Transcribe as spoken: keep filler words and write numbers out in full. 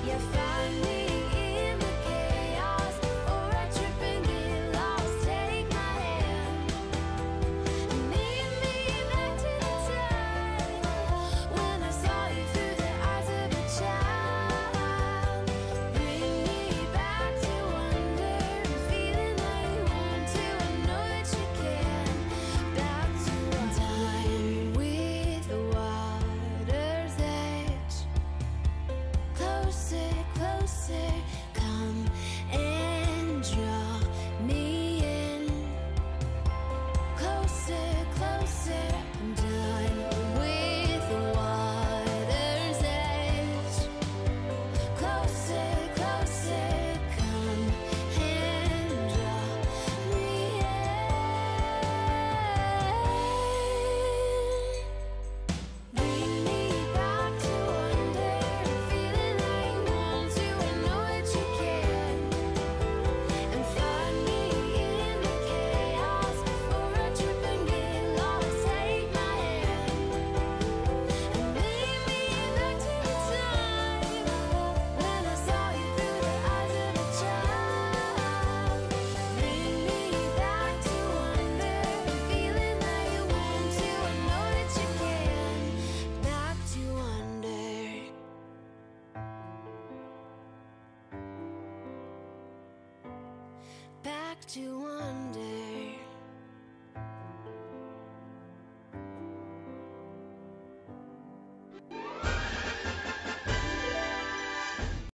You find me in the chaos, or I trip and get lost. Take my hand and lead me back to the time when I saw you through the eyes of a child. Bring me back to wonder, feeling like you want to. I know that you can. Back to time with the water's edge. Closer, closer, come and draw me in. Closer, closer, I'm done with the water's edge. Closer, closer, come and draw me in. Bring me back to wonder, feeling like you want to. I know that you can. And find me in the chaos, or I trip and get lost. Take my hand and lead me back to the time when I saw you through the eyes of a child. Bring me back to wonder, feeling like you want to. I know that you can. Back to wonder. Back to wonder.